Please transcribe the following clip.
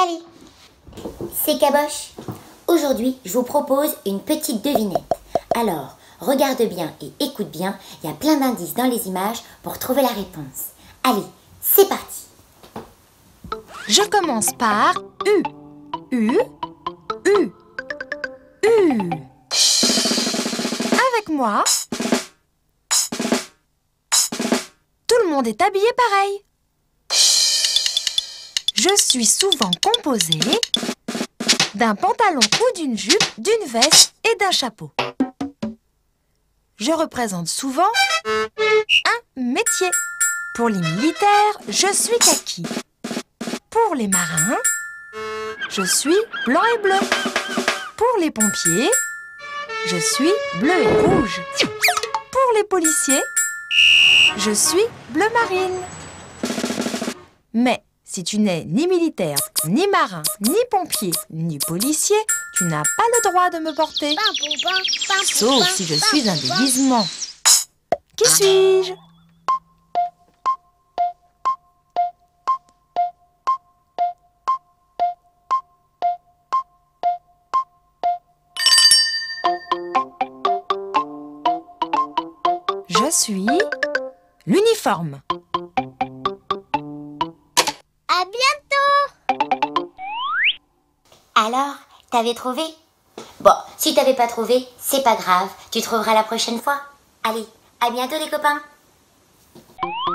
Salut, c'est Caboche. Aujourd'hui, je vous propose une petite devinette. Alors, regarde bien et écoute bien, il y a plein d'indices dans les images pour trouver la réponse. Allez, c'est parti. Je commence par U. U. U. U. Avec moi, tout le monde est habillé pareil. Je suis souvent composée d'un pantalon ou d'une jupe, d'une veste et d'un chapeau. Je représente souvent un métier. Pour les militaires, je suis kaki. Pour les marins, je suis blanc et bleu. Pour les pompiers, je suis bleu et rouge. Pour les policiers, je suis bleu marine. Mais si tu n'es ni militaire, ni marin, ni pompier, ni policier, tu n'as pas le droit de me porter. Sauf si je suis un déguisement. Qui suis-je? Je suis l'uniforme. À bientôt. Alors, t'avais trouvé? Bon, si t'avais pas trouvé, c'est pas grave, tu trouveras la prochaine fois. Allez, à bientôt les copains.